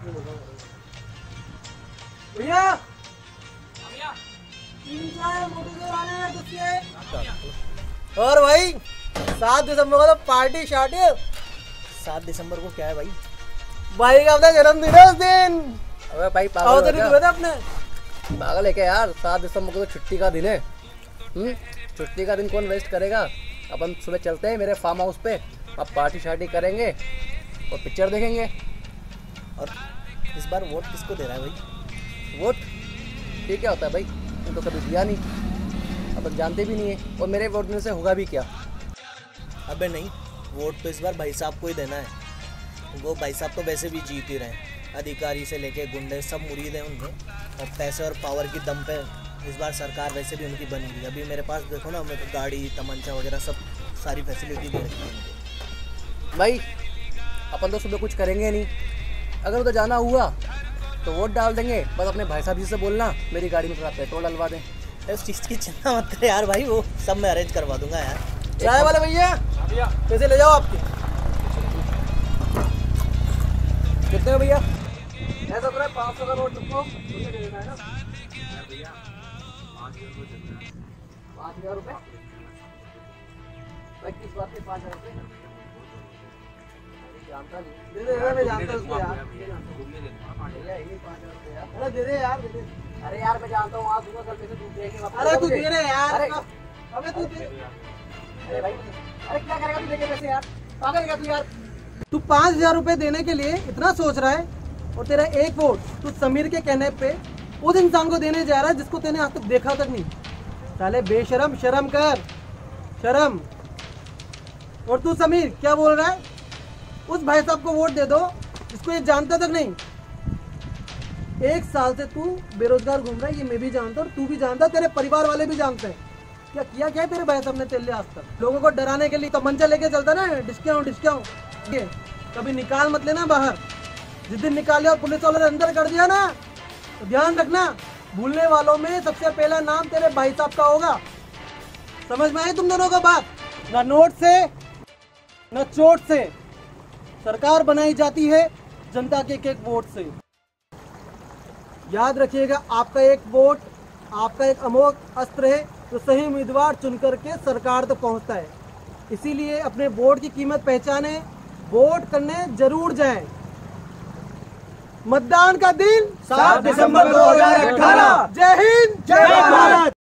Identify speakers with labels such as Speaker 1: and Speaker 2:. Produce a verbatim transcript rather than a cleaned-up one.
Speaker 1: भैया और भाई सात दिसंबर को तो पार्टी शार्टी। सात दिसंबर को क्या है भाई? भाई का अपना जन्मदिन है उस दिन।
Speaker 2: अबे भाई पागल है क्या?
Speaker 1: अपने
Speaker 2: पागल है क्या यार? सात दिसंबर को तो छुट्टी का दिन है। हम्म छुट्टी का दिन कौन वेस्ट करेगा? अपन सुबह चलते हैं मेरे फार्म हाउस पे, अब पार्टी शार्टी करेंगे और पिक्चर देखेंगे।
Speaker 1: और इस बार वोट किसको दे रहा है भाई?
Speaker 2: वोट ये क्या होता है भाई? तुम तो कभी दिया नहीं, अपन जानते भी नहीं है, और मेरे वोट देने से होगा भी क्या?
Speaker 1: अबे नहीं, वोट तो इस बार भाई साहब को ही देना है। वो भाई साहब तो वैसे भी जीत ही रहे हैं, अधिकारी से लेके गुंडे सब मुरीद हैं उनके, और पैसे और पावर की दम पे इस बार सरकार वैसे भी उनकी बनी हुई है। अभी मेरे पास देखो ना, मेरे को गाड़ी तमंचा वगैरह सब सारी फैसिलिटी दे रखी है उनको।
Speaker 2: भाई अपन तो सुबह कुछ करेंगे नहीं, अगर उधर जाना हुआ तो वोट डाल देंगे। बस अपने भाई साहब जी से बोलना मेरी गाड़ी में थोड़ा पेट्रोल डलवा दें।
Speaker 1: इस चीज़ की चिंता मत कर यार भाई, वो सब मैं अरेंज करवा दूंगा यार।
Speaker 2: चाय वाले भैया पैसे ले जाओ आपके। कितने भैया? ऐसा तो पाँच सौ का नोट तुमको पाँच हजार रुपये किस बात के? पाँच हजार रुपये जानता नहीं। दे दे, मैं जानता उसको यार। अरे दे दे यार, दे दे। अरे यार मैं जानता हूँ, आज दूंगा कल पैसे तू देंगे।
Speaker 1: अरे तू दे रहे यार।
Speaker 2: अरे
Speaker 1: अबे तू दे।
Speaker 2: अरे भाई, अरे क्या करेगा तू देके पैसे यार? पागल है तू यार?
Speaker 1: तू पाँच हजार रुपए देने के लिए इतना सोच रहा है, और तेरा एक वोट तू समीर के कहने पे उस इंसान को देने जा रहा है जिसको तूने आज तक देखा तक नहीं। साले बेशरम, शर्म कर, शर्म। और तू समीर क्या बोल रहा है? उस भाई साहब को वोट दे दो जिसको ये जानता तक नहीं। एक साल से तू बेरोजगार घूम रहा है, ये मैं भी जानता हूँ और तू भी जानता, तेरे परिवार वाले भी जानते हैं। क्या किया क्या है तेरे भाई साहब ने तेरे लिए आज तक? लोगों को डराने के लिए तो मंचा लेके चलता ना, डिस्काउंट डिस्काउंट। कभी निकाल मत लेना बाहर। जिस दिन निकाल लिया और पुलिस वालों ने अंदर कर दिया ना, तो ध्यान रखना, भूलने वालों में सबसे पहला नाम तेरे भाई साहब का होगा। समझ में आई तुम दोनों का बात? ना नोट से न चोट से सरकार बनाई जाती है, जनता के एक एक वोट से। याद रखिएगा, आपका एक वोट आपका एक अमोघ अस्त्र है जो सही उम्मीदवार चुन करके सरकार तक पहुंचता है। इसीलिए अपने वोट की कीमत पहचाने, वोट करने जरूर जाएं। मतदान का दिन सात दिसंबर दो हजार अठारह। जय हिंद, जय भारत।